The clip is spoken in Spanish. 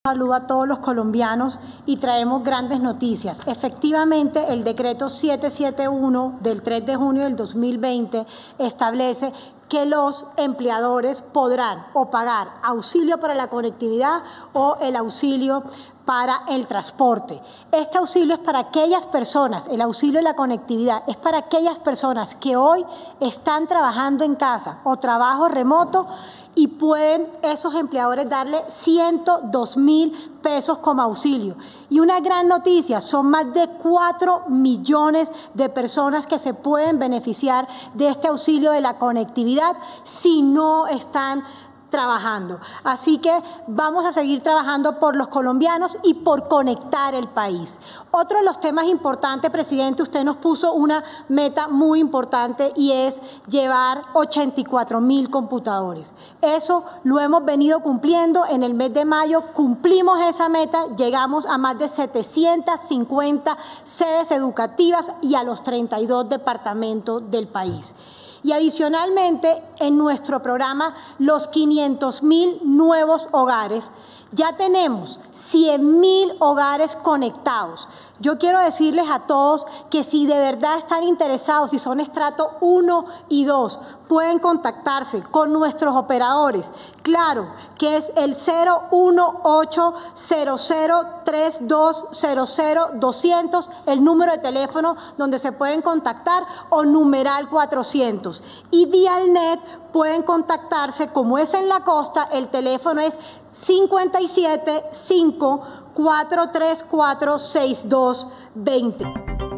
Saludo a todos los colombianos y traemos grandes noticias. Efectivamente, el decreto 771 del 3 de junio del 2020 establece que los empleadores podrán o pagar auxilio para la conectividad o el auxilio para el transporte. Este auxilio es para aquellas personas, el auxilio de la conectividad es para aquellas personas que hoy están trabajando en casa o trabajo remoto y pueden esos empleadores darle 102.000 pesos como auxilio. Y una gran noticia, son más de 4 millones de personas que se pueden beneficiar de este auxilio de la conectividad si no están trabajando. Así que vamos a seguir trabajando por los colombianos y por conectar el país. Otro de los temas importantes, presidente, usted nos puso una meta muy importante y es llevar 84.000 computadores. Eso lo hemos venido cumpliendo. En el mes de mayo cumplimos esa meta, llegamos a más de 750 sedes educativas y a los 32 departamentos del país. Y adicionalmente, en nuestro programa, los 500.000 nuevos hogares, ya tenemos 100.000 hogares conectados. Yo quiero decirles a todos que si de verdad están interesados, si son estrato 1 y 2, pueden contactarse con nuestros operadores. Claro, que es el 0180032000200, el número de teléfono donde se pueden contactar, o numeral 400. Y Dialnet pueden contactarse, como es en la costa, el teléfono es 57 5 434 6220.